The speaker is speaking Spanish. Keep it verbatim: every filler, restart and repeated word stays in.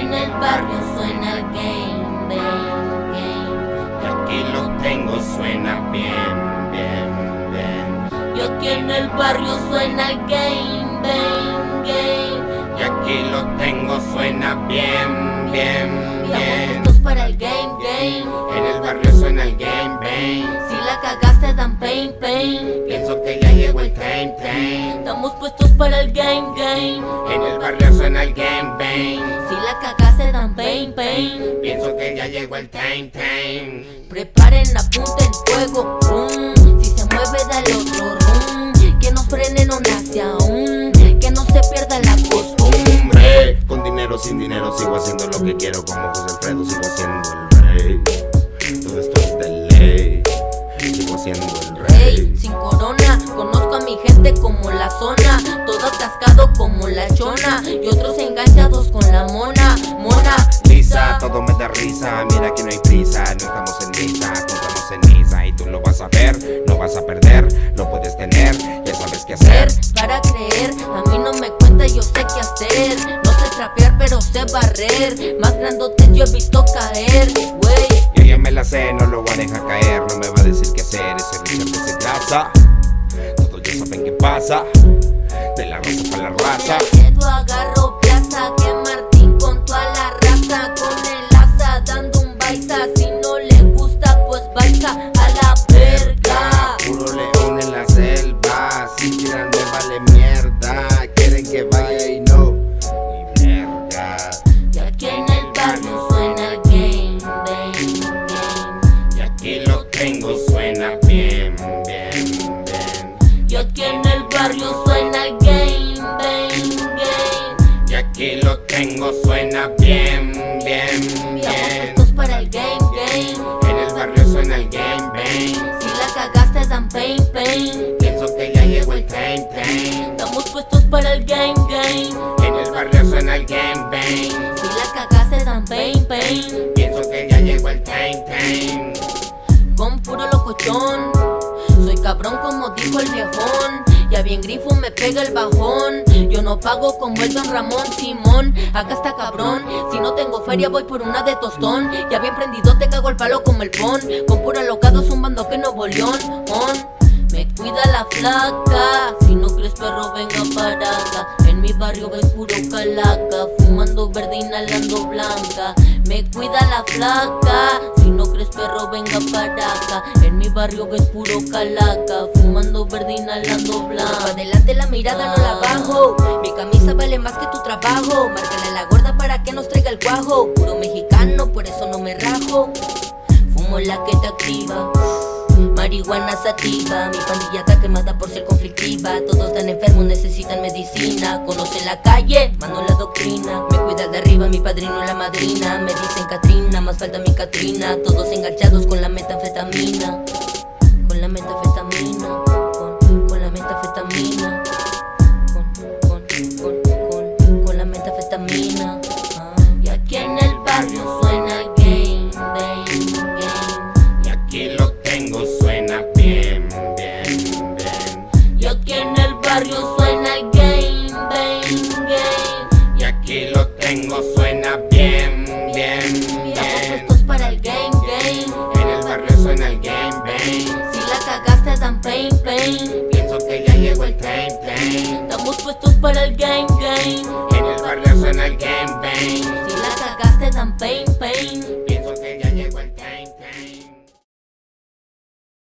en el barrio suena el game, game, game. Y aquí lo tengo, suena bien, bien, bien. Y aquí en el barrio suena el game, game, game. Y aquí lo tengo, suena bien, bien, bien. Estamos para el game, game. En el barrio suena el game, bang. Si la cagaste dan pain, pain. Pienso que ya llegó el time, time. Estamos puestos para el game, game. En el barrio suena el game, bang. Si la cagaste dan pain, pain. Pienso que ya llegó el time, time. Preparen, apunten fuego, boom. Si se mueve dale otro rum. Que no frene, no nace aún. Que no se pierda la costumbre. Con dinero, sin dinero, sigo haciendo lo que quiero. Como José Alfredo, sigo siendo el rey. Todo esto es de ley. Sigo siendo el Rey, rey. sin corona, conozco a mi gente como la zona. Todo atascado como la chona. Y otros enganchados con la mona, mona. Lisa, todo me da risa. Mira que no hay prisa, no estamos en misa. Contamos ceniza y tú lo vas a ver. No vas a perder, lo puedes tener. Ya sabes qué hacer. Para creer, a mí no me cuenta, yo sé qué hacer. No sé trapear, pero sé barrer. Más grandote yo he visto caer, wey. Yo ya me la sé, no lo voy a dejar caer. No me va a decir qué hacer, ese Richard se grasa. Todos ya saben qué pasa. De la raza para la raza. Quedo, agarro plaza, que Martín con toda la raza. Con el asa dando un baisa. Si no le gusta, pues baisa a la verga. Puro león en la selva. Si tiran me vale mierda. Quieren que vaya y no, ni mierda. Y aquí en el barrio suena el game, game, game. Y aquí lo tengo, suena bien, bien, bien. Y aquí en el barrio suena el game, game, game. Y aquí lo tengo, suena bien, bien, bien. Estamos para el game, game. En el barrio suena el game, bang. Si la cagaste dan pain, pain. Pienso que ya llegó el time, time. Estamos puestos para el game, game. En el barrio suena el game, bang. Si la cagaste dan pain, pain. Pienso que ya llegó el time, time. Con puro locochón, soy cabrón como dijo el viejón. Ya bien grifo me pega el bajón. Yo no pago como el Don Ramón Simón. Acá está cabrón, si no tengo feria voy por una de tostón. Ya bien prendido te cago el palo como el pon. Con puro alocado zumbando que no bolión on. Me cuida la flaca, si no crees perro venga para acá. En mi barrio ves puro calaca, fumando verde inhalando blanca. Me cuida la flaca, si no crees perro venga para acá. En mi barrio ves puro calaca, fumando verde inhalando blanca. Pa' adelante la mirada no la bajo, mi camisa vale más que tu trabajo. Márcale a la gorda para que nos traiga el cuajo. Puro mexicano, por eso no me rajo. Fumo la que te activa, marihuana sativa. Mi pandilla está quemada por ser conflictiva. Todos están enfermos, necesitan medicina. Conocen la calle, mano la doctrina. Me cuida de arriba, mi padrino y la madrina. Me dicen Catrina, más falta mi Catrina. Todos enganchados con la metanfetamina. Con la metanfetamina. Con, con la metanfetamina. Con, con, con, con, con la metanfetamina. Ah. Y aquí en el barrio suena el game, game, game. Y aquí lo tengo, suena bien, bien, bien. Y aquí en el barrio suena el game, game, game. Y aquí lo tengo, suena bien, bien, Estamos bien. puestos para el game, game. En el barrio suena el game, bang. Si la cagaste dan pain, pain. Pienso que ya llegó el time, time. Estamos puestos para el game, game. En el barrio suena el game, bang. Si la cagaste dan pain, pain.